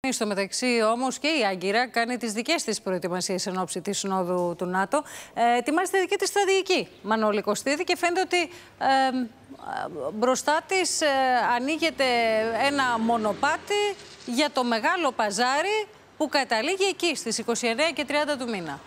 Στο μεταξύ όμως και η Άγκυρα κάνει τις δικές της προετοιμασίες εν ώψη της συνόδου του ΝΑΤΟ. Ετοιμάζει τη δική της στρατηγική, Μανώλη Κωστίδη, και φαίνεται ότι μπροστά της ανοίγεται ένα μονοπάτι για το μεγάλο παζάρι που καταλήγει εκεί στις 29 και 30 του μήνα.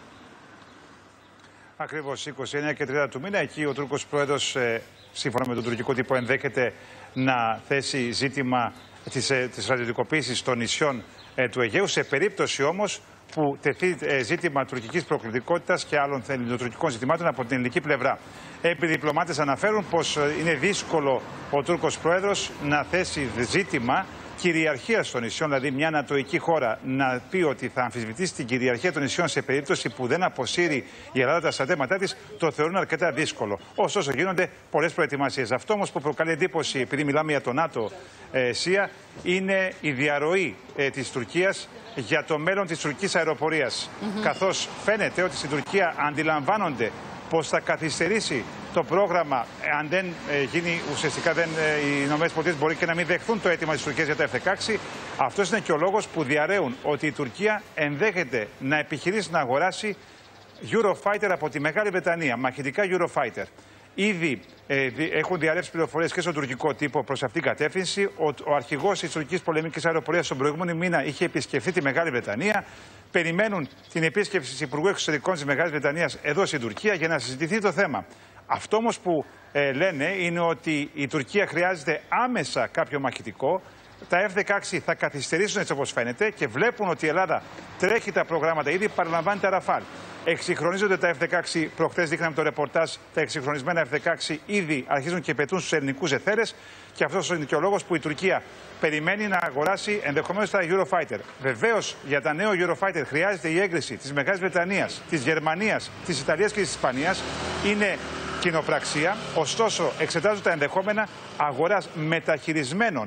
Ακριβώς 29 και 30 του μήνα. Εκεί ο Τούρκος πρόεδρος, σύμφωνα με τον τουρκικό τύπο, ενδέχεται να θέσει ζήτημα της ραδιοτικοποίησης των νησιών του Αιγαίου. Σε περίπτωση όμως που τεθεί ζήτημα τουρκικής προκλητικότητας και άλλων ελληνοτουρκικών ζητημάτων από την ελληνική πλευρά. Οι διπλωμάτες αναφέρουν πως είναι δύσκολο ο Τούρκος πρόεδρος να θέσει ζήτημα κυριαρχία των νησιών, δηλαδή μια ανατοϊκή χώρα να πει ότι θα αμφισβητήσει την κυριαρχία των νησιών σε περίπτωση που δεν αποσύρει η Ελλάδα τα στρατεύματά της, το θεωρούν αρκετά δύσκολο. Ωστόσο, γίνονται πολλές προετοιμασίες. Αυτό όμως που προκαλεί εντύπωση, επειδή μιλάμε για το ΝΑΤΟ, ΣΥΑ, είναι η διαρροή της Τουρκίας για το μέλλον της τουρκικής αεροπορίας. Καθώς φαίνεται ότι στην Τουρκία αντιλαμβάνονται πως θα καθυστερήσει το πρόγραμμα, αν δεν γίνει ουσιαστικά, οι ΗΠΑ μπορεί και να μην δεχθούν το αίτημα της Τουρκίας για τα F-16. Αυτός είναι και ο λόγος που διαρρέουν ότι η Τουρκία ενδέχεται να επιχειρήσει να αγοράσει Eurofighter από τη Μεγάλη Βρετανία, μαχητικά Eurofighter. Ήδη έχουν διαρρεύσει πληροφορίες και στον τουρκικό τύπο προς αυτήν την κατεύθυνση. Ο αρχηγός της τουρκικής πολεμικής αεροπορίας τον προηγούμενο μήνα είχε επισκεφθεί τη Μεγάλη Βρετανία. Περιμένουν την επίσκεψη της Υπουργού Εξωτερικών της Μεγάλης Βρετανίας εδώ στην Τουρκία για να συζητηθεί το θέμα. Αυτό όμως που λένε είναι ότι η Τουρκία χρειάζεται άμεσα κάποιο μαχητικό. Τα F-16 θα καθυστερήσουν έτσι όπως φαίνεται και βλέπουν ότι η Ελλάδα τρέχει τα προγράμματα, ήδη παραλαμβάνει τα Ραφάλ. Εξυγχρονίζονται τα F-16, προχθές δείχναμε το ρεπορτάζ, τα εξυγχρονισμένα F-16 ήδη αρχίζουν και πετούν στους ελληνικούς εθέρες και αυτός είναι και ο λόγος που η Τουρκία περιμένει να αγοράσει ενδεχομένως τα Eurofighter. Βεβαίως για τα νέο Eurofighter χρειάζεται η έγκριση της Μεγάλης Βρετανίας, της Γερμανίας, της Ιταλίας και της Ισπανίας. Είναι κοινοπραξία, ωστόσο εξετάζουν τα ενδεχόμενα αγοράς μεταχειρισμένων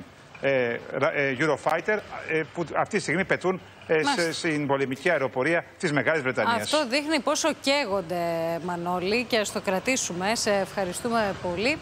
Eurofighter που αυτή τη στιγμή πετούν στην πολεμική αεροπορία της Μεγάλης Βρετανίας. Αυτό δείχνει πόσο καίγονται, Μανώλη, και ας το κρατήσουμε. Σε ευχαριστούμε πολύ.